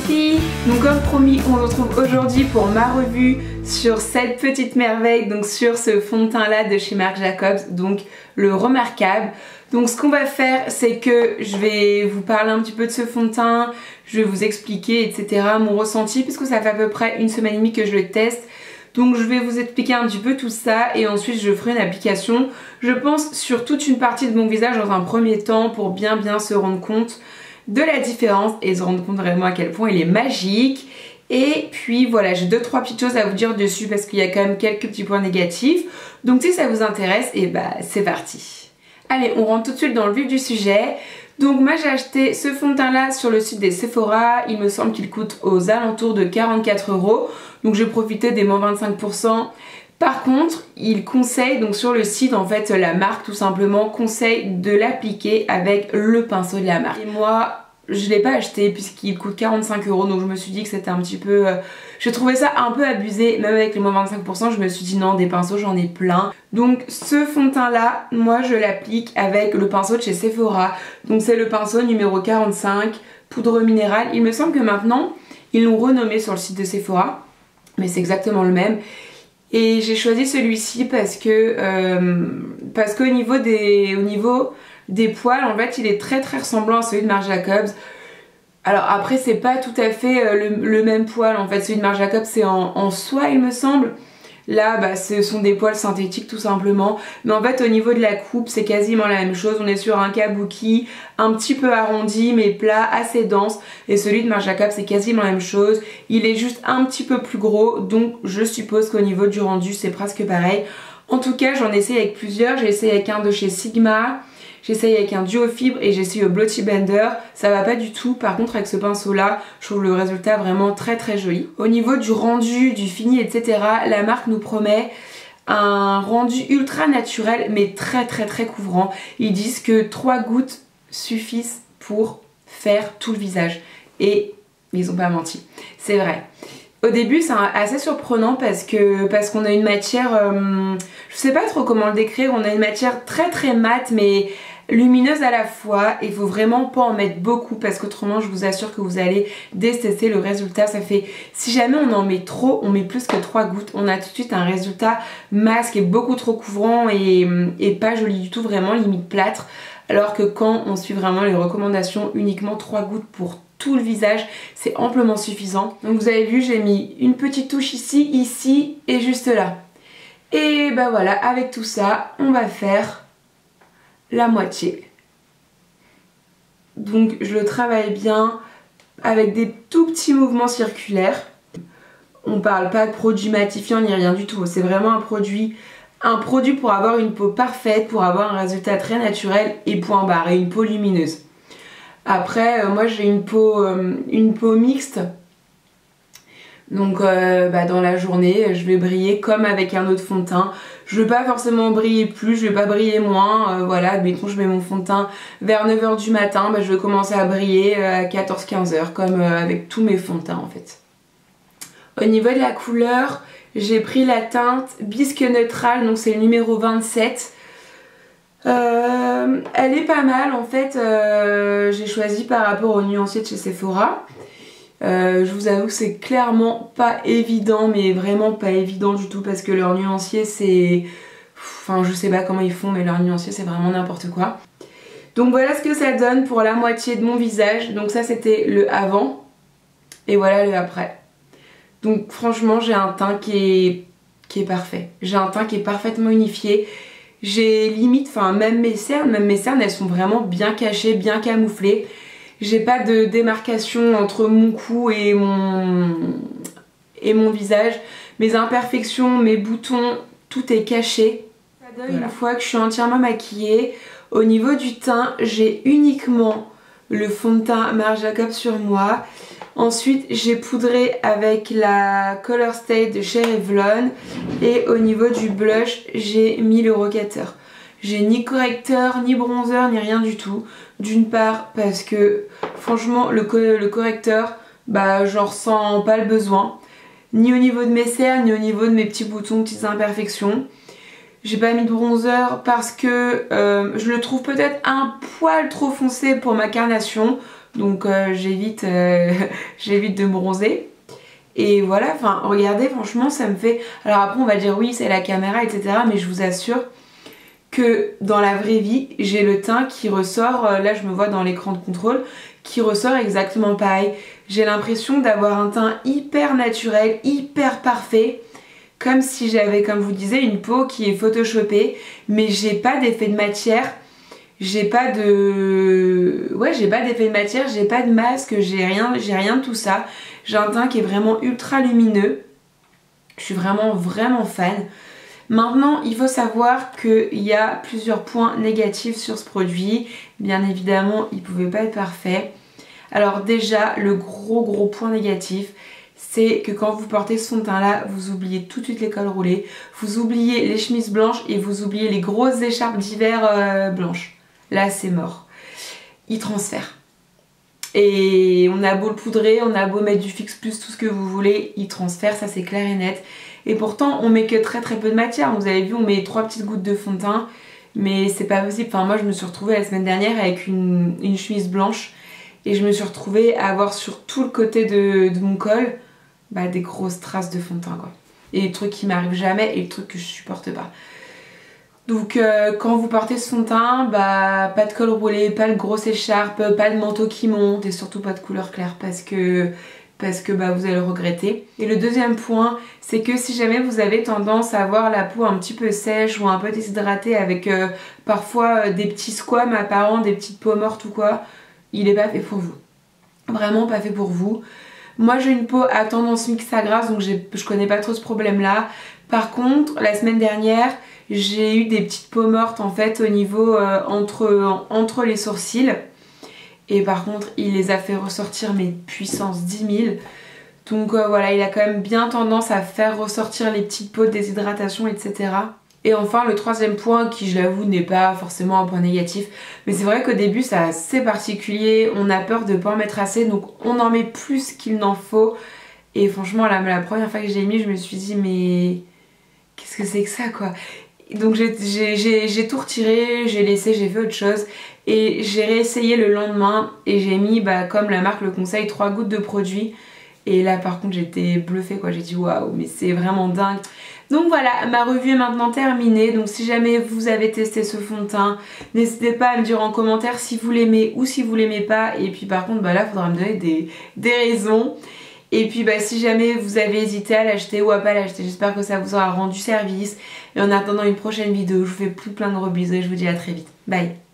filles, donc comme promis on se retrouve aujourd'hui pour ma revue sur cette petite merveille, donc sur ce fond de teint là de chez Marc Jacobs, donc le remarquable. Donc ce qu'on va faire c'est que je vais vous parler un petit peu de ce fond de teint, je vais vous expliquer etc mon ressenti puisque ça fait à peu près une semaine et demie que je le teste. Donc je vais vous expliquer un petit peu tout ça et ensuite je ferai une application, je pense sur toute une partie de mon visage dans un premier temps pour bien se rendre compte de la différence et se rendre compte vraiment à quel point il est magique. Et puis voilà, j'ai 2-3 petites choses à vous dire dessus parce qu'il y a quand même quelques petits points négatifs. Donc si ça vous intéresse, et bah c'est parti. Allez, on rentre tout de suite dans le vif du sujet. Donc moi j'ai acheté ce fond de teint là sur le site des Sephora, il me semble qu'il coûte aux alentours de 44 €. Donc j'ai profité des moins 25%. Par contre, il conseille, donc sur le site en fait la marque tout simplement conseille de l'appliquer avec le pinceau de la marque. Et moi je l'ai pas acheté puisqu'il coûte 45 €, donc je me suis dit que c'était un petit peu... J'ai trouvé ça un peu abusé, même avec les moins 25%, je me suis dit non, des pinceaux j'en ai plein. Donc ce fond de teint là, moi je l'applique avec le pinceau de chez Sephora. Donc c'est le pinceau numéro 45, poudre minérale. Il me semble que maintenant, ils l'ont renommé sur le site de Sephora, mais c'est exactement le même. Et j'ai choisi celui-ci parce que qu'au niveau des poils, en fait, il est très ressemblant à celui de Marc Jacobs. Alors après, c'est pas tout à fait le même poil, en fait. Celui de Marc Jacobs, c'est en soie, il me semble. Là, bah, ce sont des poils synthétiques tout simplement. Mais en fait, au niveau de la coupe, c'est quasiment la même chose. On est sur un kabuki un petit peu arrondi, mais plat, assez dense. Et celui de Marc Jacobs, c'est quasiment la même chose. Il est juste un petit peu plus gros. Donc, je suppose qu'au niveau du rendu, c'est presque pareil. En tout cas, j'en ai essayé avec plusieurs. J'ai essayé avec un de chez Sigma. J'essaye avec un duo fibre et j'essaye au Blotty Blender, ça va pas du tout. Par contre avec ce pinceau là, je trouve le résultat vraiment très joli. Au niveau du rendu, du fini etc, la marque nous promet un rendu ultra naturel mais très couvrant. Ils disent que 3 gouttes suffisent pour faire tout le visage et ils ont pas menti, c'est vrai. Au début c'est assez surprenant parce qu'on a une matière, je sais pas trop comment le décrire, on a une matière très mate mais lumineuse à la fois. Il faut vraiment pas en mettre beaucoup parce qu'autrement je vous assure que vous allez détester le résultat. Ça fait, si jamais on en met trop, on met plus que 3 gouttes, on a tout de suite un résultat masque et beaucoup trop couvrant et pas joli du tout, vraiment limite plâtre. Alors que quand on suit vraiment les recommandations, uniquement 3 gouttes pour tout le visage, c'est amplement suffisant. Donc vous avez vu, j'ai mis une petite touche ici et juste là. Et bah voilà, avec tout ça, on va faire la moitié. Donc je le travaille bien avec des tout petits mouvements circulaires. On parle pas de produit matifiant ni rien du tout, c'est vraiment un produit pour avoir une peau parfaite, pour avoir un résultat très naturel et point barre, et une peau lumineuse. Après moi j'ai une peau mixte. Donc dans la journée je vais briller comme avec un autre fond de teint. Je vais pas forcément briller plus, je vais pas briller moins, voilà, admettons je mets mon fond de teint vers 9 h du matin, je vais commencer à briller à 14-15 h comme avec tous mes fonds de teint en fait. Au niveau de la couleur, j'ai pris la teinte Bisque Neutral, donc c'est le numéro 27. Elle est pas mal en fait, j'ai choisi par rapport au nuancier de chez Sephora. Je vous avoue que c'est clairement pas évident, mais vraiment pas évident du tout parce que leur nuancier c'est... Enfin je sais pas comment ils font mais leur nuancier c'est vraiment n'importe quoi. Donc voilà ce que ça donne pour la moitié de mon visage. Donc ça c'était le avant et voilà le après. Donc franchement j'ai un teint qui est parfait. J'ai un teint qui est parfaitement unifié. J'ai limite, enfin même mes cernes elles sont vraiment bien cachées, bien camouflées. J'ai pas de démarcation entre mon cou et mon visage. Mes imperfections, mes boutons, tout est caché. Ça donne voilà. Une fois que je suis entièrement maquillée. Au niveau du teint, j'ai uniquement le fond de teint Marc Jacobs sur moi. Ensuite, j'ai poudré avec la Color Stay de chez Revlon. Et au niveau du blush, j'ai mis le Rockateur. J'ai ni correcteur, ni bronzer, ni rien du tout. D'une part parce que franchement le correcteur, j'en ressens pas le besoin. Ni au niveau de mes cernes, ni au niveau de mes petits boutons, petites imperfections. J'ai pas mis de bronzer parce que je le trouve peut-être un poil trop foncé pour ma carnation. donc j'évite j'évite de me bronzer. Et voilà, enfin regardez, franchement ça me fait... Alors après on va dire oui c'est la caméra etc, mais je vous assure que dans la vraie vie j'ai le teint qui ressort, là je me vois dans l'écran de contrôle, qui ressort exactement pareil. J'ai l'impression d'avoir un teint hyper naturel, hyper parfait, comme si j'avais, comme je vous disais, une peau qui est photoshopée, mais j'ai pas d'effet de matière, j'ai pas de... Ouais, j'ai pas d'effet de matière, j'ai pas de masque, j'ai rien de tout ça. J'ai un teint qui est vraiment ultra lumineux. Je suis vraiment fan. Maintenant, il faut savoir qu'il y a plusieurs points négatifs sur ce produit. Bien évidemment, il pouvait pas être parfait. Alors déjà, le gros point négatif, c'est que quand vous portez ce fond de teint là, vous oubliez tout de suite les cols roulés, vous oubliez les chemises blanches et vous oubliez les grosses écharpes d'hiver blanches. Là, c'est mort. Il transfère. Et on a beau le poudrer, on a beau mettre du Fix Plus, tout ce que vous voulez, il transfère, ça c'est clair et net. Et pourtant, on met que très peu de matière. Vous avez vu, on met 3 petites gouttes de fond de teint, mais c'est pas possible. Enfin, moi, je me suis retrouvée la semaine dernière avec une chemise blanche et je me suis retrouvée à avoir sur tout le côté de mon col des grosses traces de fond de teint, quoi. Et des trucs qui m'arrivent jamais et des trucs que je supporte pas. Donc quand vous portez ce fond de teint, pas de col roulé, pas de grosse écharpe, pas de manteau qui monte et surtout pas de couleur claire parce que vous allez le regretter. Et le deuxième point, c'est que si jamais vous avez tendance à avoir la peau un petit peu sèche ou un peu déshydratée avec parfois des petits squames apparents, des petites peaux mortes ou quoi, il est pas fait pour vous. Vraiment pas fait pour vous. Moi j'ai une peau à tendance mixte à grasse, donc je connais pas trop ce problème là. Par contre, la semaine dernière, j'ai eu des petites peaux mortes en fait au niveau entre les sourcils. Et par contre, il les a fait ressortir mais puissance 10 000. Donc voilà, il a quand même bien tendance à faire ressortir les petites peaux de déshydratation, etc. Et enfin, le troisième point, qui je l'avoue n'est pas forcément un point négatif, mais c'est vrai qu'au début c'est assez particulier, on a peur de ne pas en mettre assez, donc on en met plus qu'il n'en faut. Et franchement, la première fois que j'ai mis, je me suis dit mais qu'est-ce que c'est que ça quoi. Donc j'ai tout retiré, j'ai laissé, j'ai fait autre chose et j'ai réessayé le lendemain et j'ai mis comme la marque le conseille 3 gouttes de produit et là par contre j'étais bluffée quoi, j'ai dit waouh mais c'est vraiment dingue. Donc voilà, ma revue est maintenant terminée, donc si jamais vous avez testé ce fond de teint, n'hésitez pas à me dire en commentaire si vous l'aimez ou si vous l'aimez pas et puis par contre là il faudra me donner des raisons. Et puis si jamais vous avez hésité à l'acheter ou à pas l'acheter, j'espère que ça vous aura rendu service. Et en attendant une prochaine vidéo, je vous fais plein de gros bisous et je vous dis à très vite. Bye.